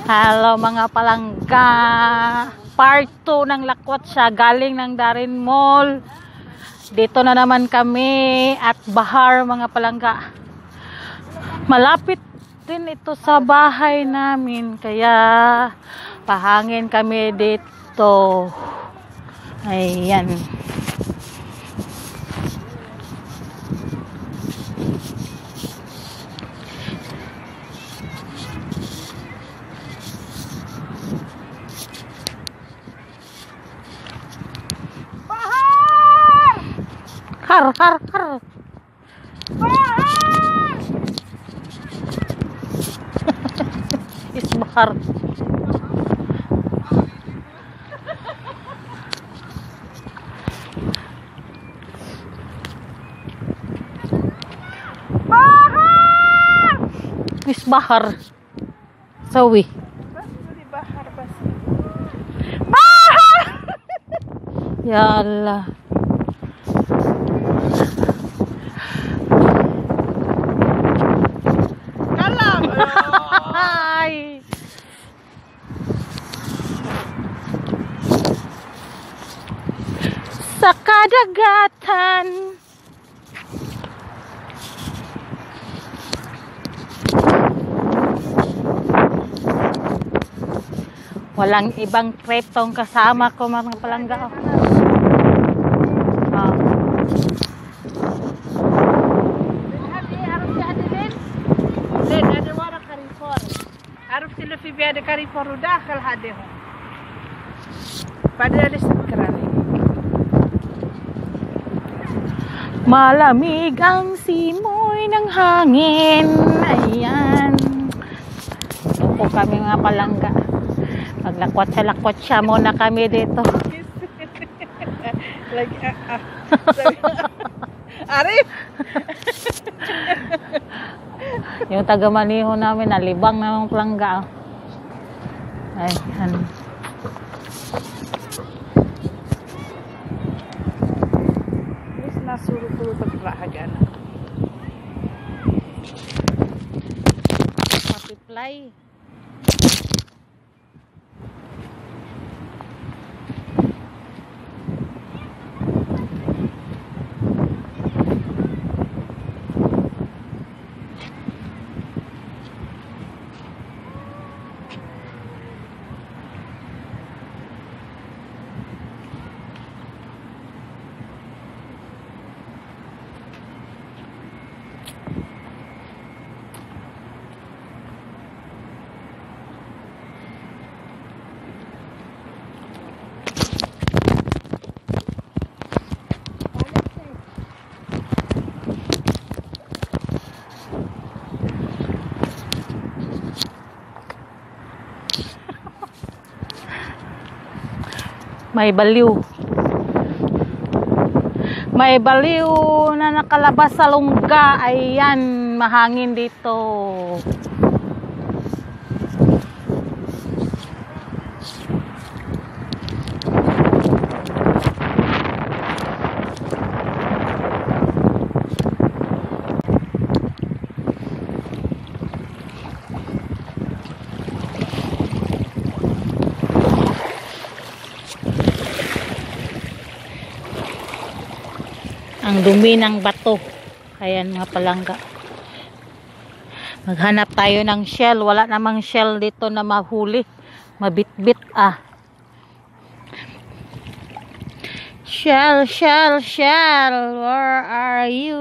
Hello mga palangga. Part 2 ng lakwat siya galing ng Dareen Mall. Dito na naman kami at bahar mga palangga. Malapit din ito sa bahay namin kaya pahangin kami dito. Ayan. Har har har. Isbahar. Isbahar. Sawi. Ya Allah. Sa kadagatan walang ibang kretong kasama ko mga palangga. عرفت اللي في بيد كاريفور وداخل هذيهم بعدين الاستكراري malamig ang simoy ng hangin. Ayan. Ito kami mga palangga. Maglakwat siya muna kami dito. lagi Arif Yung taga Maniho namin nalibang na mga palangga. Ayan. suruh-suruh bergerak Multiply. May baliw. May baliw na nakalabas sa lungga. Ayan, mahangin dito. Ang dumi ng bato. Ayan mga palangga. Maghanap tayo ng shell. Wala namang shell dito na mahuli. Mabitbit ah. Shell, shell, shell. Where are you?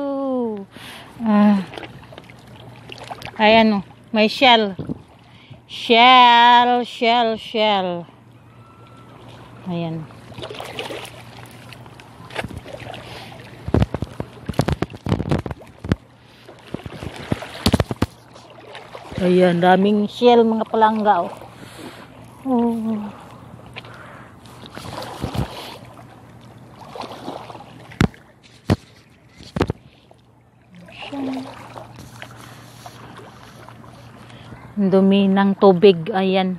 Ayan oh. May shell. Shell, shell, shell. Ayan. Ayan, daming shell mga palangga oh. Oh. Dumi ng tubig, ayan.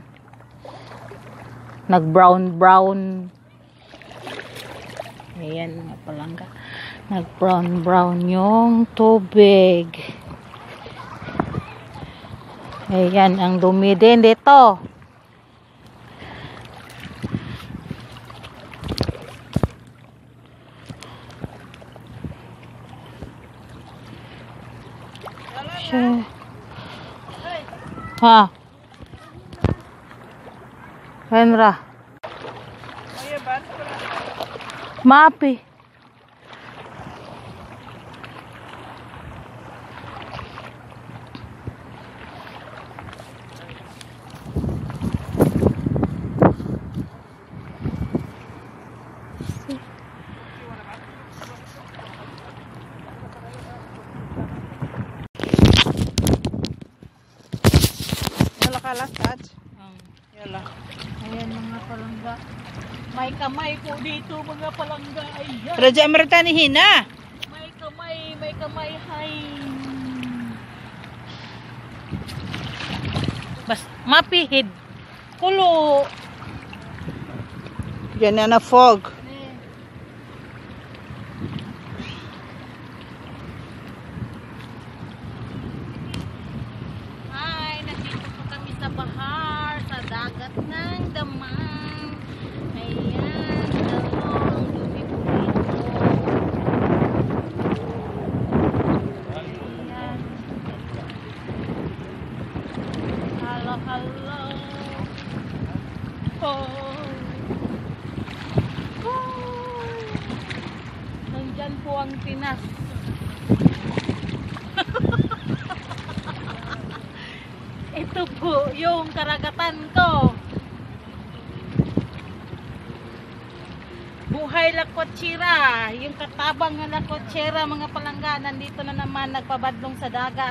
Nag-brown. Ayan mga palangga. Nag-brown yung tubig. Ayan, ang dumi din dito. Ha? Henra. Mapi. Yala kalas Taj. Yala. Ayan mga palangga. May kamay po dito mga palangga. Ayan. Raja merta ni hina. May kamay. Hay. Bas, mapihid. Kulo. Yan na fog. Hi, nandito po kami sa bahar, sa dagat ng Dammam. Ayan, ang dumi po dito. Ayan. Hello. Nandyan po ang Pinas. Ito po yung karagatan ko. Buhay lakotsira. Yung katabang na lakotsira mga palangga. Nandito na naman nagpabadlong sa dagat.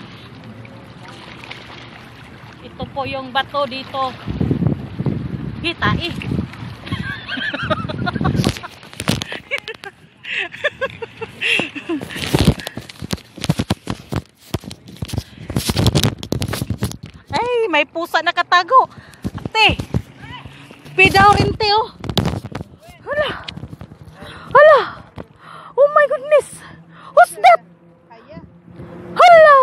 Ito po yung bato dito. Kita eh. Ay, may pusa nakatago. Ate. Pidaw rin te oh. Hala. Oh my goodness. Who's that? Hala.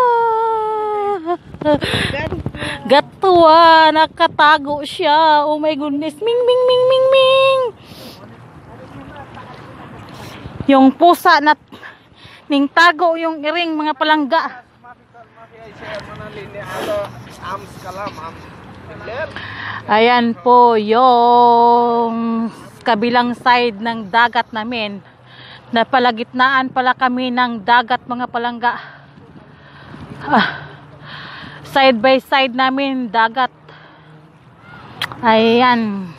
Gatuwa, nakatago siya. Oh my goodness. Ming. Yung pusa na ning tago yung iring mga palangga. Ayan po yung kabilang side ng dagat namin. Napalagitnaan pala kami ng dagat mga palangga. Side by side namin dagat. Ayan.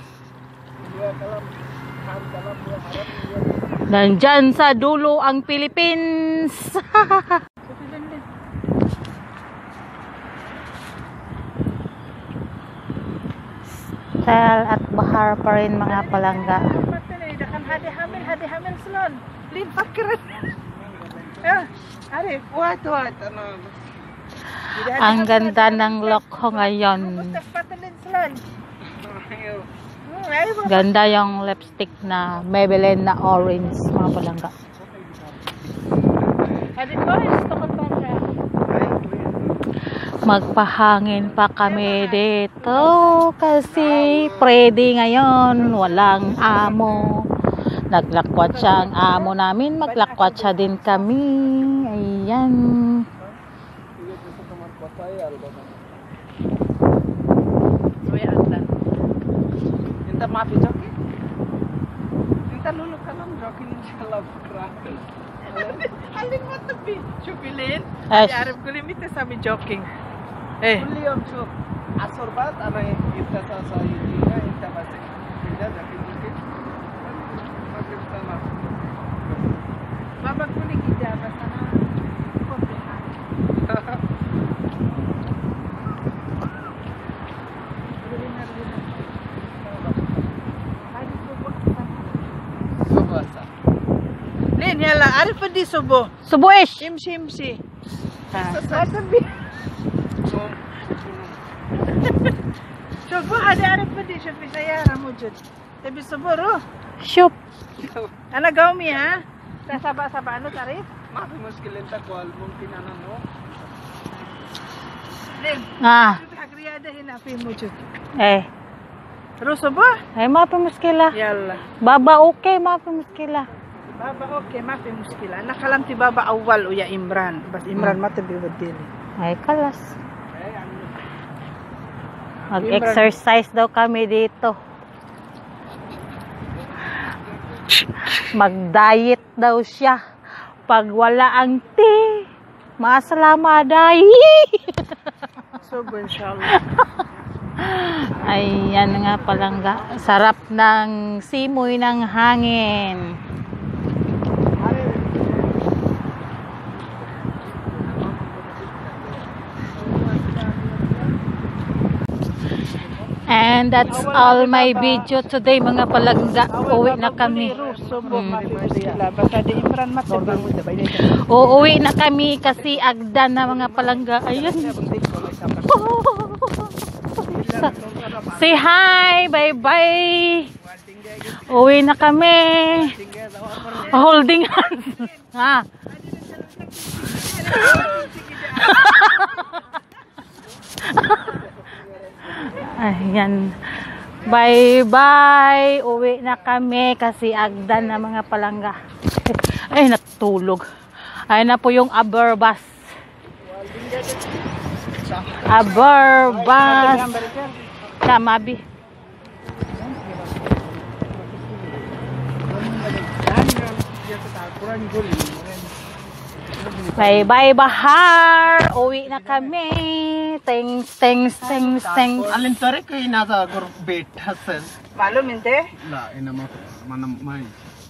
Nandyan sa dulo ang Philippines. Style at bahar pa rin mga palangga. Hadi hamil salon. Lin pakrat. Arif, what? Ano? Ang ganda ng lokho ngayon. Ganda yung lipstick na Maybelline na orange mga palangga. Magpahangin pa kami dito kasi Freddy ngayon walang amo. Naglakwat siya ang amo namin, maglakwat siya din kami. Ayan. Inta maafi joki. Inta lulu kalam joki inshallah krakel. Alin mo tabi chupilin. Arif kulimite sami joking. Kulli om chuk. Asor baat ana inta sa yidina inta base. Inta joki joki. Magib sama. Baba kuli kita basana. Lin, yala, arif di subo. Subuish. Imsi. Subo, ada arif di sufi sayara mujud. Tapi subo ro. Shoop. Ana gaumi ha. Saba ano tarif? Maafi muskilin ta ko mungkin ana no. Lin. Hagriyada hina fi mujud. Ro subo? Ay mapi muskila. Yalla. Baba okay mapi muskila. Baba okay, ma fi muskila. Nakalam ti baba awal uya Imran. Bas Imran mata biwadili. Ay kalas. Mag-exercise daw kami dito. Mag-diet daw siya. Pag wala ang tea, masalama dahi. So, inshallah. Ayan nga palangga. Sarap ng simoy ng hangin. And that's all my video today mga palangga. Uwi na kami. Uuwi na kami kasi agdan na mga palangga. Ayan. Say hi. Bye bye. Uwi na kami. Holding hands. Ha. Ayan. Bye bye. Uwi na kami kasi agdan na mga palangga. Ay, natulog. Ay na po yung aberbas. Aberbas. Kamabi. Bye bye bahar. Uwi na kami. Thanks. Alin tarik ko inasa agar bet hasan. Malum inte? La ina manam mai.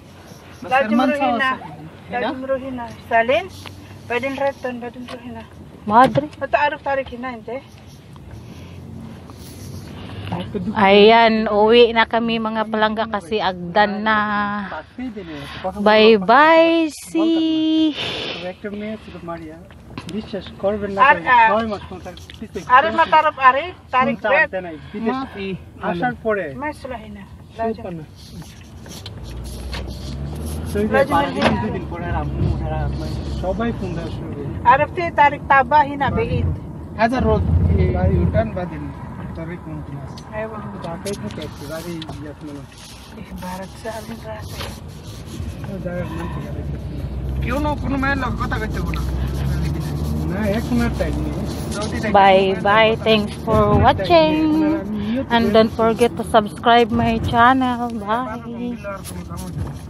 Lajum rohina. Salin? Badin reton, badin rohina. Madre. Mata aruf tarik hina inte? Ayan, uwi na kami mga palangga kasi agdan na. Bye bye. See. Arif matarap arif, tarik bet. আসার পরে Masla hina. দুদিন পরে সবাই ফোন দেওয়া শুরু করে Arif ti tarik taba hina beid. হাজার রোদ ইউটার্ন বাদিন তবে কোন ক্লাস Aywa. ঢাকায় থাকে একটু গাড়ি ইয়াসমনো Barat sa alin rasa. জায়গার নাম কি জানি কেউ না কোনো মায়ের লোক কথা কইতে না না এক মিনিট টাইম নেই Bye bye. Thanks for watching. And don't forget to subscribe my channel. Bye.